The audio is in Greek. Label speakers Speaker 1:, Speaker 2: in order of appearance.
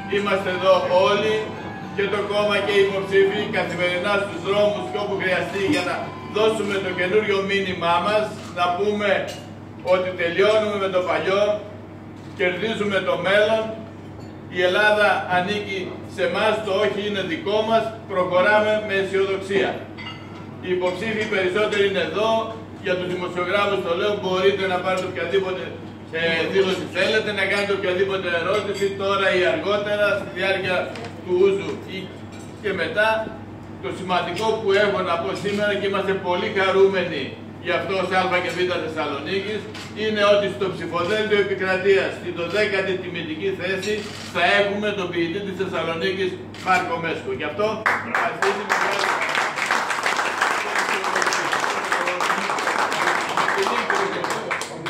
Speaker 1: Είμαστε εδώ όλοι και το κόμμα και οι υποψήφοι καθημερινά στους δρόμους και όπου χρειαστεί για να δώσουμε το καινούριο μήνυμά μας, να πούμε ότι τελειώνουμε με το παλιό, κερδίζουμε το μέλλον, η Ελλάδα ανήκει σε εμάς, το όχι είναι δικό μας, προχωράμε με αισιοδοξία. Οι υποψήφοι περισσότεροι είναι εδώ, για τους δημοσιογράφους το λέω, μπορείτε να πάρετε οποιαδήποτε δήλωση θέλετε, να κάνετε οποιαδήποτε ερώτηση τώρα ή αργότερα, στη διάρκεια του ούζου ή και μετά. Το σημαντικό που έχω να πω σήμερα και είμαστε πολύ χαρούμενοι γι' αυτό ως Α και Β Θεσσαλονίκης είναι ότι στο ψηφοδέλτιο επικρατείας στην 12η τιμητική θέση θα έχουμε τον ποιητή της Θεσσαλονίκης Μάρκο Μέσκο. Γι' αυτό